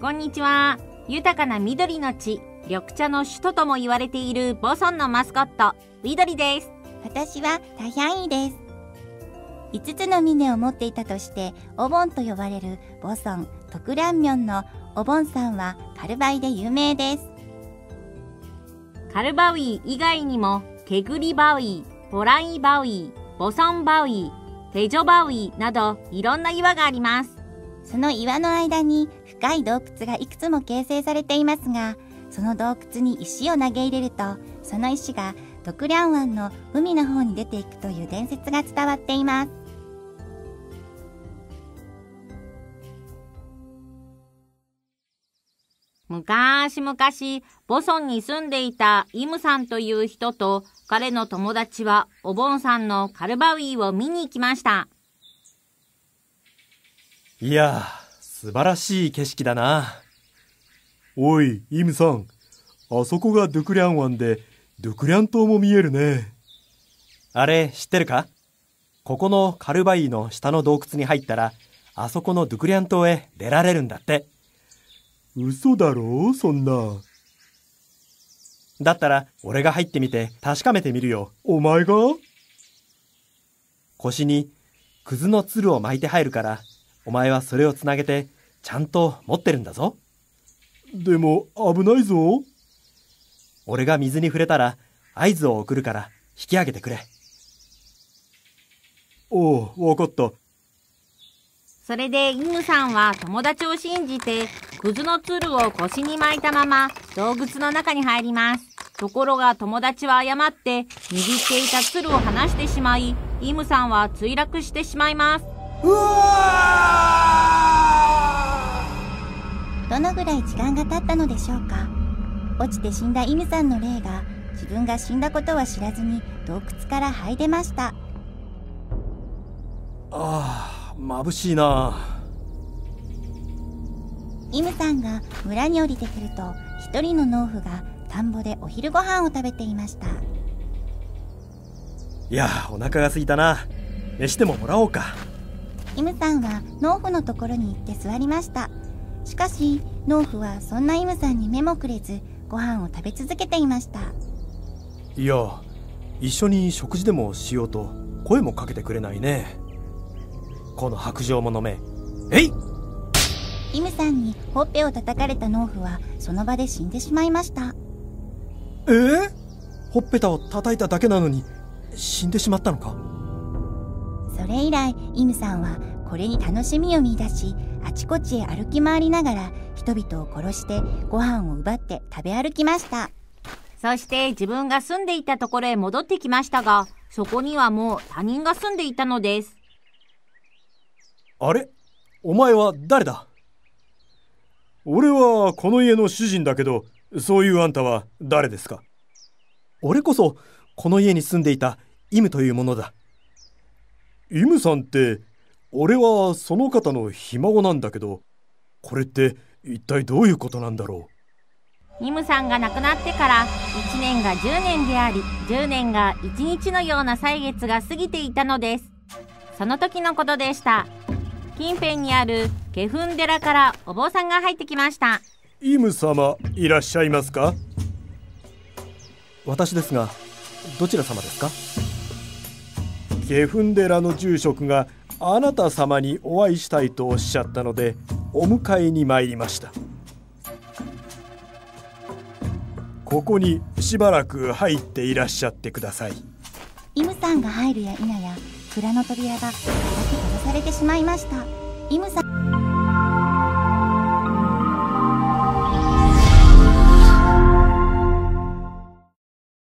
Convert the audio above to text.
こんにちは。豊かな緑の地、緑茶の首都とも言われているボソンのマスコット、ウィドリです。 私はタヒャンイです。5つの峰を持っていたとしてお盆と呼ばれるボソン・トクランミョンのお盆さんはカルバイで有名です。 カルバウィ以外にもケグリバウィ、ポライバウィ、ボソンバウィ、フェジョバウィなどいろんな岩があります。 その岩の間に深い洞窟がいくつも形成されていますが、その洞窟に石を投げ入れると、その石がトクリャン湾の海の方に出ていくという伝説が伝わっています。 昔々ボソンに住んでいたイムさんという人と彼の友達はお盆さんのカルバウィを見に行きました。 いやー、素晴らしい景色だな。おい、イムさん、あそこがドゥクリャン湾でドゥクリャン島も見えるね。あれ知ってるか？ここのカルバイの下の洞窟に入ったらあそこのドゥクリャン島へ出られるんだって。嘘だろ、そんな。だったら俺が入ってみて確かめてみるよ。お前が？腰にクズのつるを巻いて入るから、お前はそれをつなげてちゃんと持ってるんだぞ。でも危ないぞ。俺が水に触れたら合図を送るから引き上げてくれ。おう、わかった。 それでイムさんは友達を信じてクズのつるを腰に巻いたまま洞窟の中に入ります。ところが友達は誤って握っていたつるを離してしまい、イムさんは墜落してしまいます。 うわー！どのぐらい時間が経ったのでしょうか。落ちて死んだイムさんの霊が自分が死んだことは知らずに洞窟から這い出ました。 ああ、眩しいな。 イムさんが村に降りてくると、一人の農夫が田んぼでお昼ご飯を食べていました。 いや、お腹が空いたな。飯でももらおうか。 イムさんは農夫のところに行って座りました。しかし農夫はそんなイムさんに目もくれずご飯を食べ続けていました。 いや、一緒に食事でもしようと声もかけてくれないね。この白状者め。えい！ イムさんにほっぺを叩かれた農夫はその場で死んでしまいました。 ほっぺたを叩いただけなのに死んでしまったのか？ それ以来イムさんはこれに楽しみを見出し、あちこちへ歩き回りながら人々を殺してご飯を奪って食べ歩きました。 そして自分が住んでいたところへ戻ってきましたが、そこにはもう他人が住んでいたのです。 あれ？お前は誰だ？俺はこの家の主人だけど、そういうあんたは誰ですか？俺こそこの家に住んでいたイムというものだ。イムさんって、俺はその方のひ孫なんだけど、これって一体どういうことなんだろう。イムさんが亡くなってから1年が10年であり、10年が1日のような歳月が過ぎていたのです。その時のことでした。近辺にあるケフン寺からお坊さんが入ってきました。 イム様、いらっしゃいますか？私ですが、どちら様ですか？ケフン寺の住職があなた様にお会いしたいとおっしゃったので、お迎えに参りました。ここにしばらく入っていらっしゃってください。 イムさんが入るや否や、蔵の扉が叩き閉ざされてしまいました。イムさん